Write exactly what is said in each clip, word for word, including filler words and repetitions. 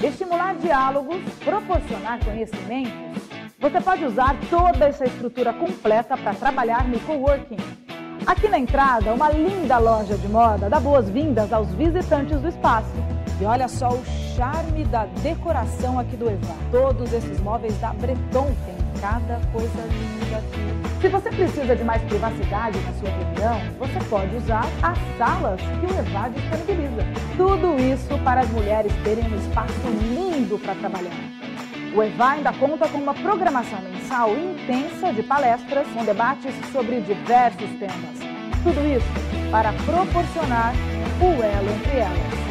estimular diálogos, proporcionar conhecimentos. Você pode usar toda essa estrutura completa para trabalhar no coworking. Aqui na entrada, uma linda loja de moda dá boas-vindas aos visitantes do espaço. E olha só o charme da decoração aqui do Eva. Todos esses móveis da Breton têm cada coisa linda aqui. Se você precisa de mais privacidade na sua reunião, você pode usar as salas que o Eva disponibiliza. Tudo isso para as mulheres terem um espaço lindo para trabalhar. O Eva ainda conta com uma programação mensal intensa de palestras com debates sobre diversos temas. Tudo isso para proporcionar o elo entre elas.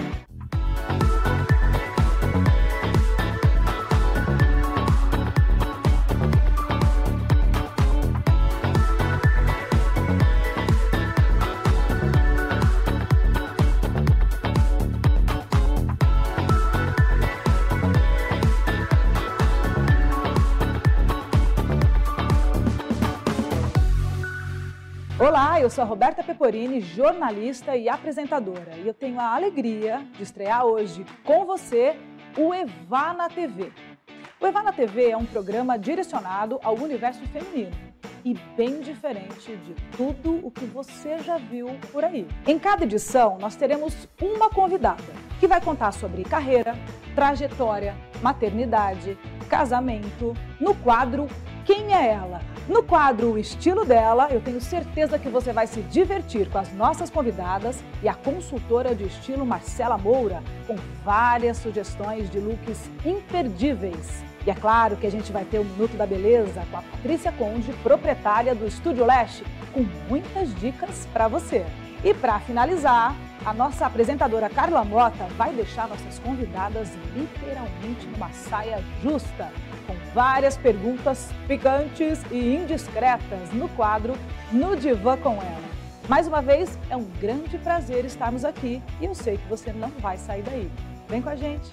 Olá, eu sou a Roberta Peporini, jornalista e apresentadora, e eu tenho a alegria de estrear hoje com você o Eva na T V. O Eva na T V é um programa direcionado ao universo feminino e bem diferente de tudo o que você já viu por aí. Em cada edição, nós teremos uma convidada que vai contar sobre carreira, trajetória, maternidade, casamento, no quadro Quem é Ela? No quadro O Estilo Dela, eu tenho certeza que você vai se divertir com as nossas convidadas e a consultora de estilo Marcela Moura, com várias sugestões de looks imperdíveis. E é claro que a gente vai ter o Minuto da Beleza com a Patrícia Conde, proprietária do Estúdio Leste, com muitas dicas para você. E para finalizar, a nossa apresentadora Carla Mota vai deixar nossas convidadas literalmente numa saia justa, com várias perguntas picantes e indiscretas no quadro No Divã com Ela. Mais uma vez, é um grande prazer estarmos aqui e eu sei que você não vai sair daí. Vem com a gente!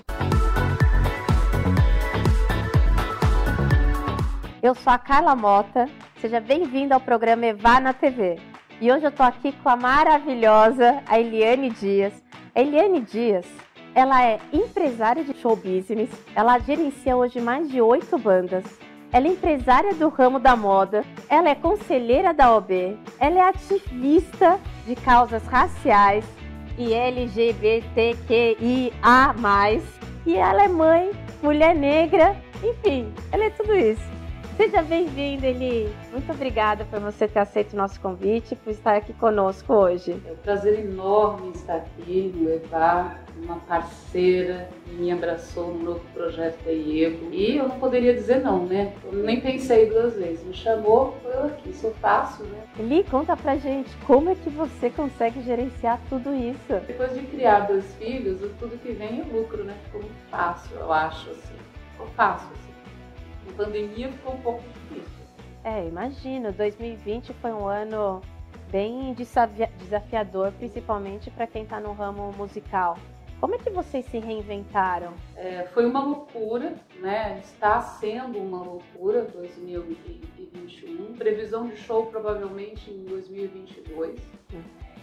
Eu sou a Carla Mota, seja bem-vinda ao programa Eva na T V. E hoje eu tô aqui com a maravilhosa a Eliane Dias. A Eliane Dias, ela é empresária de show business, ela gerencia hoje mais de oito bandas, ela é empresária do ramo da moda, ela é conselheira da O B, ela é ativista de causas raciais e L G B T Q I A mais, e ela é mãe, mulher negra, enfim, ela é tudo isso. Seja bem-vinda, Eli. Muito obrigada por você ter aceito o nosso convite e por estar aqui conosco hoje. É um prazer enorme estar aqui no Eva, uma parceira que me abraçou no novo projeto da IEGO. E eu não poderia dizer não, né? Eu nem pensei duas vezes. Me chamou, foi eu aqui. Sou fácil, né? Eli, conta pra gente, como é que você consegue gerenciar tudo isso? Depois de criar dois filhos, tudo que vem é lucro, né? Ficou muito fácil, eu acho, assim. Ficou fácil, assim. A pandemia ficou um pouco difícil. É, imagino. dois mil e vinte foi um ano bem desafiador, principalmente para quem está no ramo musical. Como é que vocês se reinventaram? É, foi uma loucura, né? Está sendo uma loucura dois mil e vinte e um. Previsão de show provavelmente em dois mil e vinte e dois. Hum.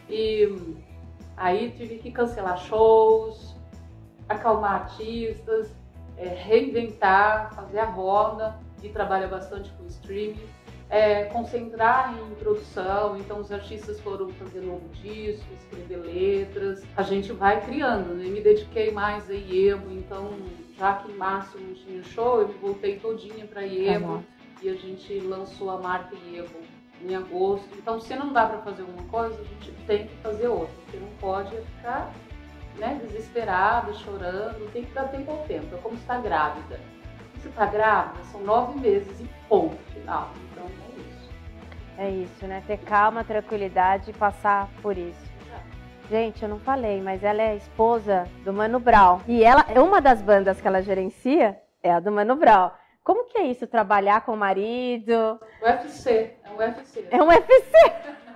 E aí tive que cancelar shows, acalmar artistas, É, reinventar, fazer a roda, e trabalha bastante com streaming, é, concentrar em produção. Então os artistas foram fazer novo disco, escrever letras, a gente vai criando, né? Me dediquei mais a IEGO, então já que em março não tinha show, eu voltei todinha para IEGO, uhum. E a gente lançou a marca IEGO em agosto. Então se não dá para fazer uma coisa, a gente tem que fazer outra, porque não pode ficar, né, desesperada, chorando, tem que dar tempo ao tempo. É como estar grávida. Se está grávida, são nove meses e ponto final. Então é isso. É isso, né? Ter calma, tranquilidade e passar por isso. Gente, eu não falei, mas ela é esposa do Mano Brown. E ela, uma das bandas que ela gerencia é a do Mano Brown. Como que é isso, trabalhar com o marido? U F C, é um U F C. É um U F C?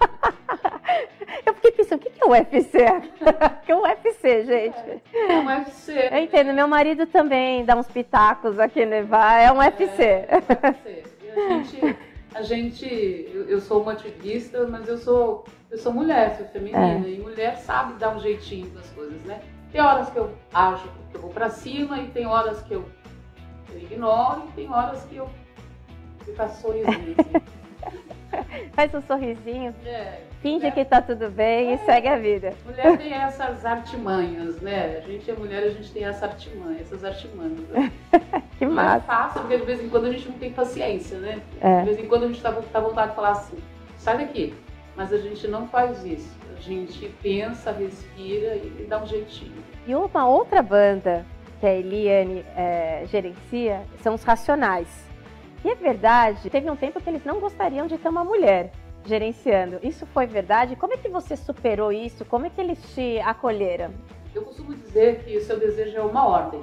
Eu fiquei pensando, o que é o U F C? O que é o U F C, gente? É, é um U F C. Eu entendo, meu marido também dá uns pitacos aqui no Eva, é um U F C. É, é um U F C. E a gente, a gente eu, eu sou uma ativista, mas eu sou, eu sou mulher, sou feminina, é. E mulher sabe dar um jeitinho das coisas, né? Tem horas que eu acho que eu vou para cima e tem horas que eu, eu ignoro e tem horas que eu fico sorrisinho assim. Faz um sorrisinho, é, finge mulher, que tá tudo bem é, e segue a vida. Mulher tem essas artimanhas, né? A gente é mulher, a gente tem essa artimanha, essas artimanhas. Né? Que não massa. é fácil, porque de vez em quando a gente não tem paciência, né? É. De vez em quando a gente tá, tá vontade de falar assim, sai daqui. Mas a gente não faz isso. A gente pensa, respira e, e dá um jeitinho. E uma outra banda que a Eliane é, gerencia são os Racionais. E é verdade, teve um tempo que eles não gostariam de ter uma mulher gerenciando. Isso foi verdade? Como é que você superou isso? Como é que eles te acolheram? Eu costumo dizer que o seu desejo é uma ordem.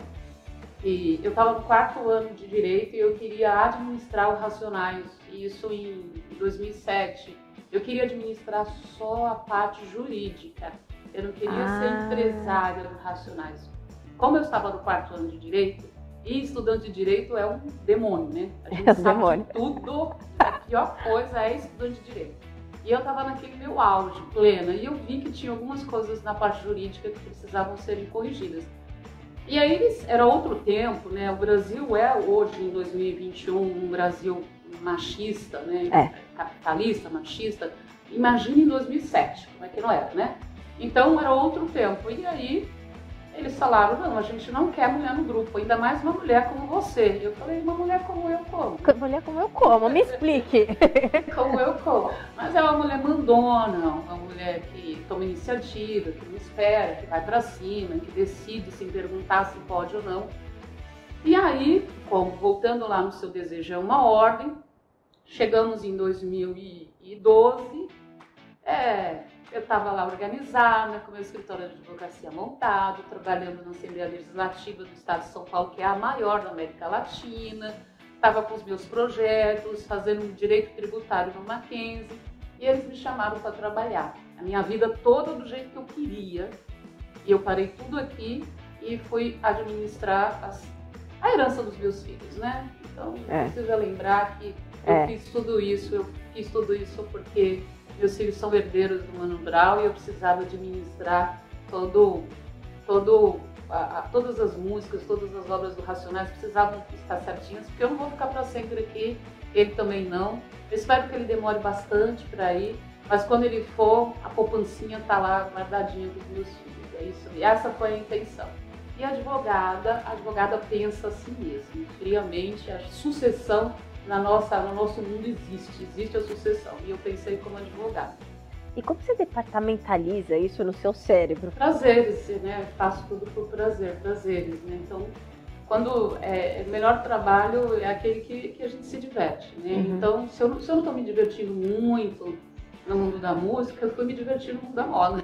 E eu estava no quarto ano de Direito e eu queria administrar o Racionais. Isso em dois mil e sete. Eu queria administrar só a parte jurídica. Eu não queria ah. ser empresária do Racionais. Como eu estava no quarto ano de Direito, e estudante de Direito é um demônio, né? A gente é um sabe demônio. de tudo. A pior coisa é estudante de Direito. E eu estava naquele meu auge, plena, e eu vi que tinha algumas coisas na parte jurídica que precisavam serem corrigidas. E aí era outro tempo, né? O Brasil é hoje, em dois mil e vinte e um, um Brasil machista, né? É. Capitalista, machista. Imagine em dois mil e sete, como é que não era, né? Então era outro tempo. E aí eles falaram, não, a gente não quer mulher no grupo, ainda mais uma mulher como você. Eu falei, uma mulher como eu como? Mulher como eu como? Me explique. Como eu como. Mas é uma mulher mandona, uma mulher que toma iniciativa, que não espera, que vai pra cima, que decide sem perguntar se pode ou não. E aí, como voltando lá no seu desejo é uma ordem, chegamos em dois mil e doze, é, eu estava lá organizada, com meu escritório de advocacia montado, trabalhando na Assembleia Legislativa do Estado de São Paulo, que é a maior da América Latina, estava com os meus projetos, fazendo direito tributário no Mackenzie, e eles me chamaram para trabalhar. A minha vida toda do jeito que eu queria, e eu parei tudo aqui e fui administrar as, a herança dos meus filhos, né? Então, é. precisa lembrar que eu é. fiz tudo isso, eu fiz tudo isso porque meus filhos são herdeiros do Mano Brown e eu precisava administrar todo, todo, a, a, todas as músicas, todas as obras do Racionais precisavam estar certinhas, porque eu não vou ficar para sempre aqui, ele também não. Eu espero que ele demore bastante para ir, mas quando ele for, a poupancinha está lá guardadinha dos meus filhos. É isso, e essa foi a intenção. E a advogada, a advogada pensa assim mesmo, friamente, a sucessão Na nossa, no nosso mundo existe, existe a sucessão, e eu pensei como advogada. E como você departamentaliza isso no seu cérebro? Prazeres, né? Faço tudo por prazer, prazeres, né? Então, quando é, o melhor trabalho é aquele que, que a gente se diverte, né? Uhum. Então, se eu, se eu não estou me divertindo muito no mundo da música, eu fui me divertir no mundo da moda.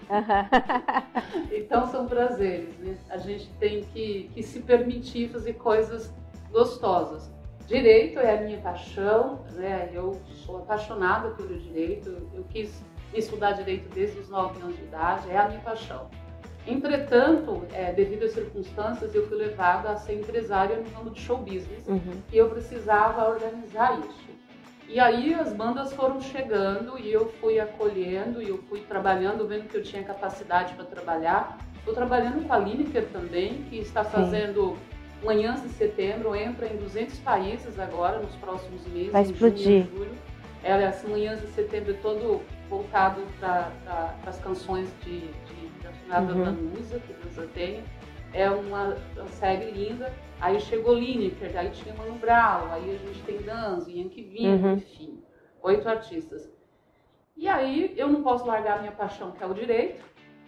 Uhum. Então, são prazeres, né? A gente tem que, que se permitir fazer coisas gostosas. Direito é a minha paixão, né? Eu sou apaixonada pelo direito, eu quis estudar direito desde os nove anos de idade, é a minha paixão. Entretanto, é, devido às circunstâncias, eu fui levada a ser empresária no ramo de show business, uhum. e eu precisava organizar isso. E aí as bandas foram chegando e eu fui acolhendo e eu fui trabalhando, vendo que eu tinha capacidade para trabalhar. Estou trabalhando com a Lineker também, que está fazendo... Sim. Manhãs de Setembro, entra em duzentos países agora, nos próximos meses. Vai explodir. Em junho, julho. Ela, assim, Manhãs de Setembro é todo voltado para pra, as canções de, de, relacionadas uhum. à Nusa, que Deus a tenha. É uma, uma série linda. Aí chegou Lineker, aí tinha Mano Brown, aí a gente tem Danzo, Yankee Vinho, uhum. enfim, oito artistas. E aí eu não posso largar a minha paixão, que é o direito.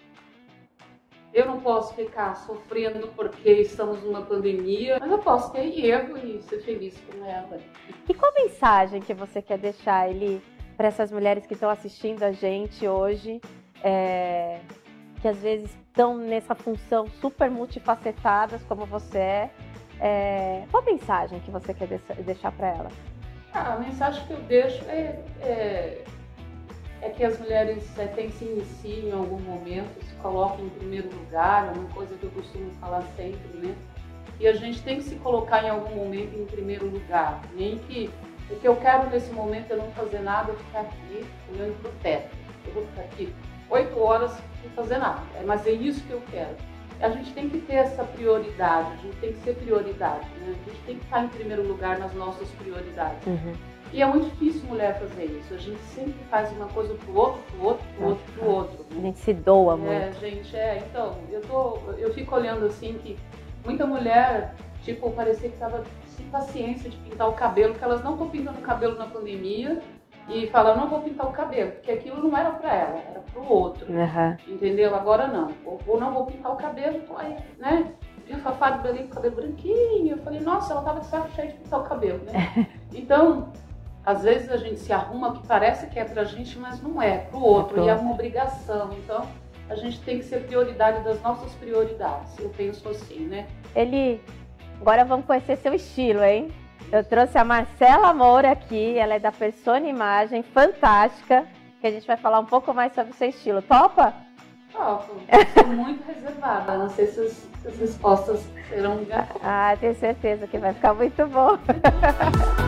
Eu não posso ficar sofrendo porque estamos numa pandemia, mas eu posso ter erro e ser feliz com ela. E qual mensagem que você quer deixar, Eli, para essas mulheres que estão assistindo a gente hoje, é, que às vezes estão nessa função super multifacetadas como você é? É, qual mensagem que você quer deixar para elas? Ah, a mensagem que eu deixo é... é... é que as mulheres é, têm que se iniciar em algum momento, se coloquem em primeiro lugar, é uma coisa que eu costumo falar sempre, né? E a gente tem que se colocar em algum momento em primeiro lugar, nem que o que eu quero nesse momento é não fazer nada, eu ficar aqui olhando para o teto. Eu vou ficar aqui oito horas sem fazer nada, mas é isso que eu quero. a gente tem que ter essa prioridade, a gente tem que ser prioridade, né? A gente tem que estar em primeiro lugar nas nossas prioridades. Uhum. E é muito difícil mulher fazer isso. A gente sempre faz uma coisa pro outro, pro outro, pro outro, pro outro. A gente se doa é, muito. É, gente, é. Então, eu, tô, eu fico olhando assim que muita mulher, tipo, parecia que estava sem paciência de pintar o cabelo, que elas não estão pintando o cabelo na pandemia e falam, não vou pintar o cabelo, porque aquilo não era pra ela, era pro outro. Uhum. Entendeu? Agora não. Ou, ou não vou pintar o cabelo, tô aí, né? Vi a Fafá de Belém com o cabelo branquinho. Eu falei, nossa, ela tava de saco cheio de pintar o cabelo, né? Então, às vezes a gente se arruma que parece que é pra gente, mas não é, pro outro. É e é uma obrigação. Então, a gente tem que ser prioridade das nossas prioridades. Eu penso assim, né? Ele... Agora vamos conhecer seu estilo, hein? Eu trouxe a Marcela Moura aqui, ela é da Persona Imagem, fantástica, que a gente vai falar um pouco mais sobre o seu estilo. Topa? Topo. Estou muito reservada, não sei se as, se as respostas serão... Ah, tenho certeza que vai ficar muito bom.